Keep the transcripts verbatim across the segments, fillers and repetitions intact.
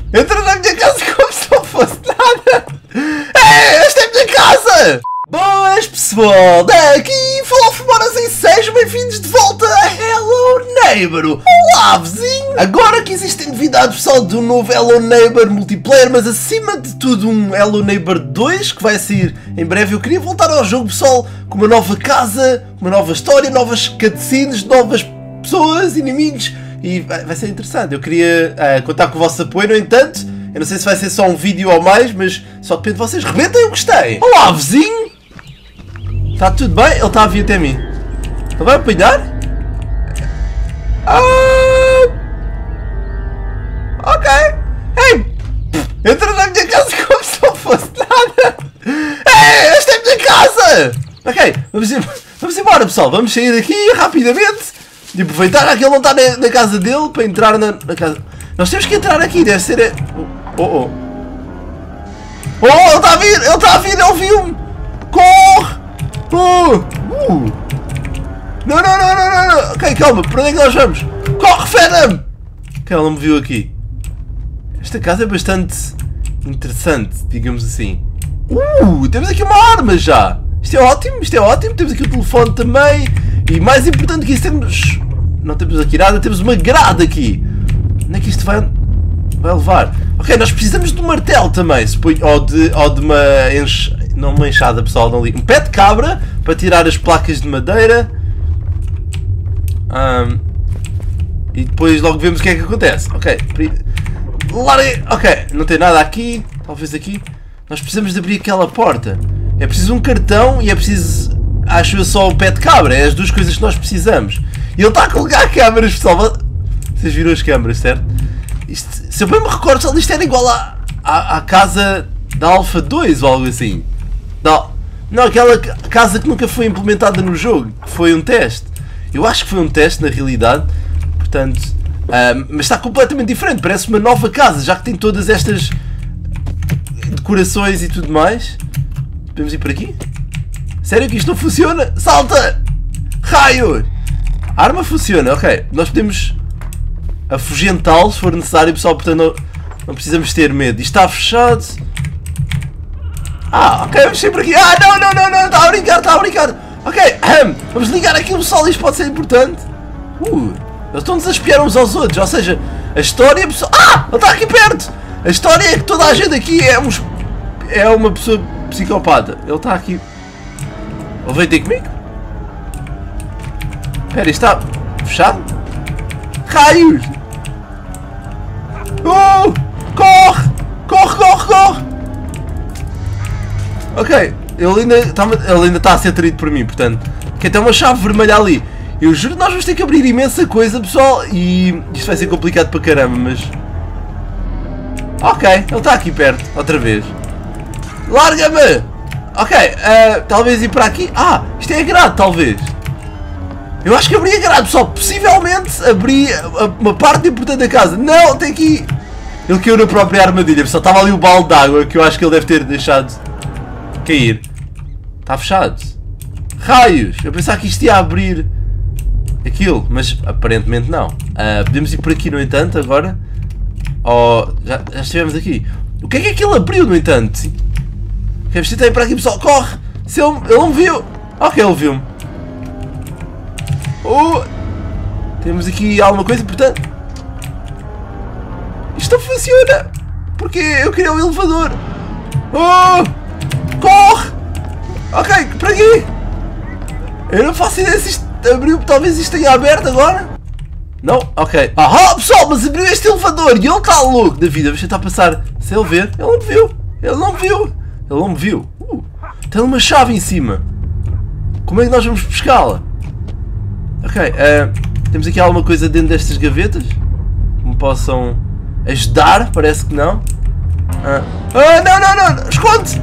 Entra na minha casa como se não fosse nada! Ei, esta é a minha casa! Boas pessoal, daqui falou Fumoras em sejam bem-vindos de volta a Hello Neighbor! Olá vizinho! Agora que existem novidades pessoal do novo Hello Neighbor multiplayer, mas acima de tudo um Hello Neighbor dois que vai sair em breve, eu queria voltar ao jogo pessoal com uma nova casa, uma nova história, novas cutscenes, novas pessoas, inimigos e vai ser interessante. Eu queria uh, contar com o vosso apoio, no entanto, eu não sei se vai ser só um vídeo ou mais, mas só depende de vocês. Rebentem o que gostei! Olá vizinho! Está tudo bem? Ele está a vir até mim. Ele vai apanhar? Ah! Ok. Ei! Entra na minha casa como se não fosse nada! Ei! Esta é a minha casa! Ok, vamos, ir, vamos embora pessoal. Vamos sair daqui rapidamente e aproveitar que ele não está na, na casa dele para entrar na, na casa. Nós temos que entrar aqui, deve ser... Oh, oh, oh. Oh, ele está a vir! Ele está a vir! Ele viu-me! Corre! Oh! Uh! Não, não, não, não, não, não! Ok, calma, para onde é que nós vamos? Corre, fera-me! Ok, ele não me viu aqui. Esta casa é bastante interessante, digamos assim. Uh! Temos aqui uma arma já! Isto é ótimo, isto é ótimo. Temos aqui o telefone também. E mais importante que isso, temos... Não temos aqui nada, temos uma grade aqui. Onde é que isto vai, vai levar? Ok, nós precisamos de um martelo também. Ou de, ou de uma... Enche... Não uma enxada, pessoal, não li. Um pé de cabra para tirar as placas de madeira. Um, e depois logo vemos o que é que acontece. Ok. Largue. Ok, não tem nada aqui. Talvez aqui. Nós precisamos de abrir aquela porta. É preciso um cartão e é preciso... Acho eu só o pé de cabra. É as duas coisas que nós precisamos. E ele está a colocar câmaras, pessoal. Vocês viram as câmaras, certo? Isto, se eu bem me recordo, isto era igual à, à, à casa da Alpha dois ou algo assim. Não, não, aquela casa que nunca foi implementada no jogo, que foi um teste. Eu acho que foi um teste na realidade, portanto, uh, mas está completamente diferente, parece uma nova casa, já que tem todas estas decorações e tudo mais. Podemos ir por aqui? Sério que isto não funciona? Salta! Raio! A arma funciona, ok. Nós podemos afugentá-lo se for necessário, pessoal, portanto não, não precisamos ter medo. Isto está fechado. Ah, ok, vamos sair por aqui. Ah, não, não, não, não, está a brincar, está a brincar. Ok, ahem, vamos ligar aqui o sol, isto pode ser importante. Uh, eles estão-nos a espiar uns aos outros, ou seja, a história... Ah, ele está aqui perto. A história é que toda a gente aqui é, um, é uma pessoa psicopata. Ele está aqui. Ele veio ter comigo? Espera, isto está fechado? Raios! Uh, corre! Corre, corre, corre! Ok, ele ainda está ele ainda está a ser traído por mim, portanto, que tem uma chave vermelha ali. Eu juro que nós vamos ter que abrir imensa coisa, pessoal, e isto vai ser complicado para caramba, mas... Ok, ele está aqui perto, outra vez. Larga-me! Ok, uh, talvez ir para aqui. Ah, isto é a grade, talvez. Eu acho que abri a grade, pessoal, possivelmente abri uma parte importante da casa. Não, tem aqui... Ele caiu na própria armadilha, pessoal, estava ali o balde de água, que eu acho que ele deve ter deixado... cair. Está fechado. Raios! Eu pensava que isto ia abrir aquilo, mas aparentemente não. Uh, podemos ir por aqui, no entanto, agora. Oh, já, já estivemos aqui. O que é que aquilo abriu, no entanto? Ok, vamos tentar ir para aqui, pessoal. Corre! Se ele, ele não me viu. Ok, ele viu-me. Oh, temos aqui alguma coisa, portanto. Isto não funciona. Porque eu queria um elevador. Oh! Corre! Ok, para aqui! Eu não faço ideia se isto abriu, talvez isto tenha aberto agora. Não? Ok. Ah, pessoal, mas abriu este elevador e ele está louco da vida. Vamos tentar passar sem ele ver. Ele não me viu. Ele não me viu. Ele não me viu. Uh, tem uma chave em cima. Como é que nós vamos pescá-la? Ok, uh, temos aqui alguma coisa dentro destas gavetas que me possam ajudar? Parece que não. Ah, ah não, não, não! Esconde-se!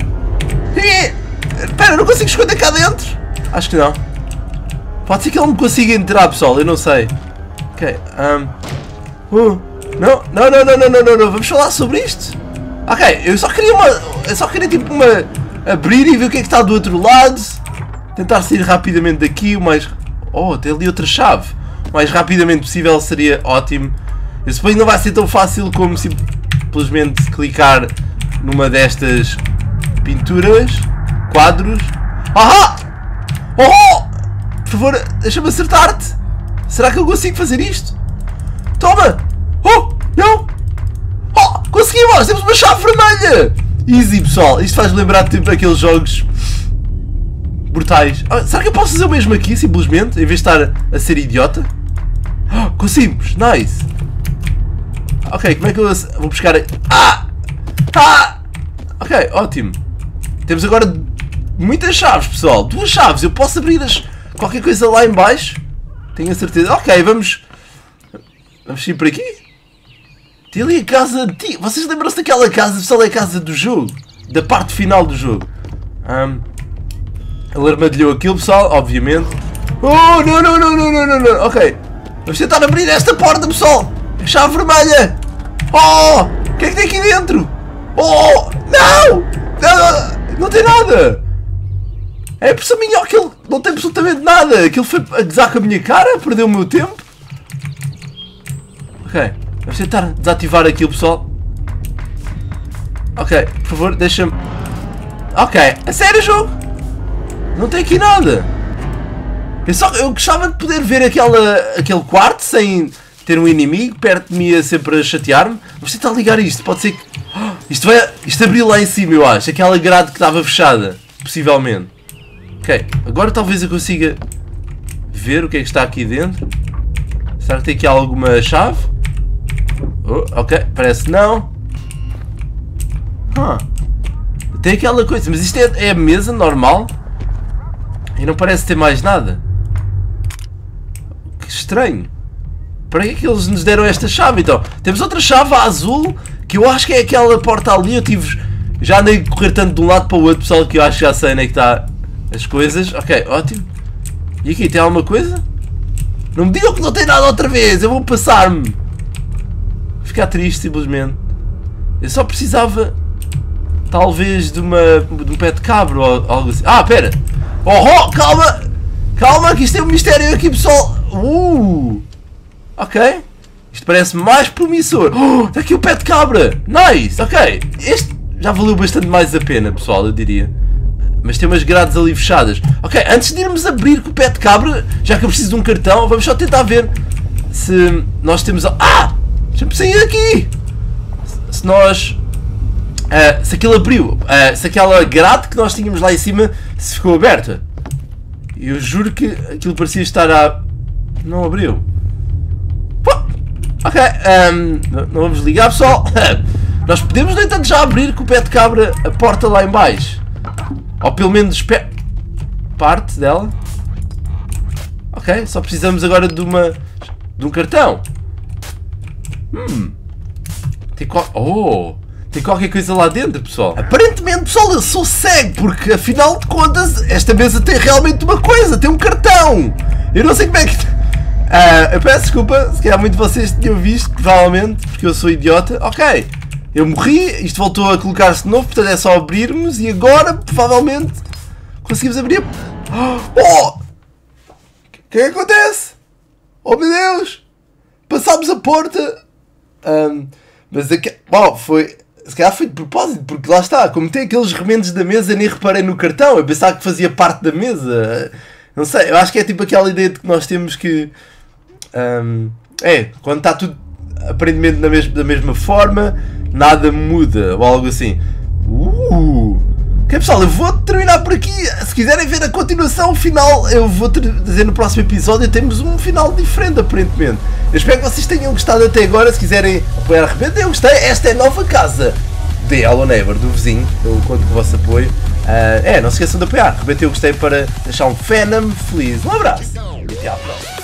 Espera, não consigo esconder cá dentro? Acho que não. Pode ser que ele me consiga entrar, pessoal, eu não sei. Ok, um... Uh, não, não, não, não, não, não, não, não, vamos falar sobre isto? Ok, eu só queria uma... Eu só queria tipo uma... Abrir e ver o que é que está do outro lado. Tentar sair rapidamente daqui, o mais... Oh, tem ali outra chave. O mais rapidamente possível seria ótimo. Eu suponho que não vai ser tão fácil como sim... simplesmente clicar numa destas pinturas, quadros. Ahá! Oh! Por favor, deixa-me acertar-te. Será que eu consigo fazer isto? Toma! Oh! Não! Oh! Conseguimos! Temos uma chave vermelha! Easy, pessoal. Isto faz lembrar tipo aqueles jogos brutais. Ah, será que eu posso fazer o mesmo aqui, simplesmente? Em vez de estar a ser idiota? Oh, conseguimos! Nice! Ok, como é que eu vou buscar... Ah! Ah! Ok, ótimo. Temos agora muitas chaves, pessoal. Duas chaves. Eu posso abrir as... qualquer coisa lá em baixo. Tenho a certeza. Ok, vamos... Vamos ir por aqui. Tem ali a casa de ti. Vocês lembram-se daquela casa? Pessoal, é a casa do jogo. Da parte final do jogo. Um, ele armadilhou aquilo, pessoal, obviamente. Oh, não, não, não, não, não, não, não. Ok. Vamos tentar abrir esta porta, pessoal. A chave vermelha. Oh! O que é que tem aqui dentro? Oh! Não! Não, não tem nada! É a impressão minha que ele não tem absolutamente nada. Aquilo foi a gozar com a minha cara, perdeu o meu tempo. Ok. Vamos tentar desativar aquilo, pessoal. Ok, por favor, deixa-me... Ok, a sério, jogo? Não tem aqui nada. Eu, só, eu gostava de poder ver aquela, aquele quarto sem ter um inimigo perto de mim a sempre a chatear-me. Vamos tentar ligar isto, pode ser que... Oh, isto, vai, isto abriu lá em cima, eu acho. Aquela grade que estava fechada, possivelmente. Ok, agora talvez eu consiga ver o que é que está aqui dentro. Será que tem aqui alguma chave? Oh, ok, parece que não. Huh. Tem aquela coisa, mas isto é, é a mesa normal e não parece ter mais nada. Que estranho. Para que é que eles nos deram esta chave então? Temos outra chave azul que eu acho que é aquela porta ali. Eu tive, já andei a correr tanto de um lado para o outro, pessoal, que eu acho que já sei onde é que está as coisas. Ok, ótimo. E aqui tem alguma coisa? Não me digam que não tem nada outra vez. Eu vou passar-me. Ficar triste simplesmente. Eu só precisava talvez de uma de um pé de cabra ou algo assim. Ah, pera. Oh, oh, calma. Calma que isto é um mistério aqui, pessoal. Uh. Ok. Isto parece mais promissor. Oh, está aqui o pé de cabra. Nice. Ok. Este já valeu bastante mais a pena, pessoal, eu diria. Mas tem umas grades ali fechadas. Ok, antes de irmos abrir com o pé de cabra, já que eu preciso de um cartão, vamos só tentar ver se nós temos... Ah! Deixa-me sair daqui! Se nós... Uh, se aquilo abriu, uh, se aquela grade que nós tínhamos lá em cima se ficou aberta. Eu juro que aquilo parecia estar a... Não abriu. Pô, ok, um, não, não vamos ligar, pessoal. Nós podemos, no entanto, já abrir com o pé de cabra a porta lá em baixo. Ou pelo menos pe... parte dela. Ok, só precisamos agora de uma... de um cartão. Hum. Tem qual... Oh! Tem qualquer coisa lá dentro, pessoal. Aparentemente, pessoal, eu sou cego, porque afinal de contas, esta mesa tem realmente uma coisa, tem um cartão. Eu não sei como é que... Uh, eu peço desculpa, se calhar muitos de vocês tinham visto, provavelmente, porque eu sou idiota. Ok, eu morri, isto voltou a colocar-se de novo, portanto é só abrirmos e agora, provavelmente, conseguimos abrir. Oh! O que é que acontece? Oh meu Deus! Passámos a porta. Um, mas aqui... Bom, foi... Se calhar foi de propósito, porque lá está, como tem aqueles remendos da mesa, nem reparei no cartão, eu pensava que fazia parte da mesa. Não sei, eu acho que é tipo aquela ideia de que nós temos que... Um, é, quando está tudo aparentemente na mesma, da mesma forma, nada muda, ou algo assim. Uh! Ok, pessoal, eu vou terminar por aqui. Se quiserem ver a continuação, o final, eu vou dizer no próximo episódio, temos um final diferente, aparentemente. Eu espero que vocês tenham gostado até agora. Se quiserem apoiar, arrebentem, eu gostei. Esta é a nova casa de Hello Neighbor, do vizinho. Eu conto com o vosso apoio. Uh, é, não se esqueçam de apoiar. Arrebentem, eu gostei para deixar um Phenom feliz. Um abraço e até à próxima.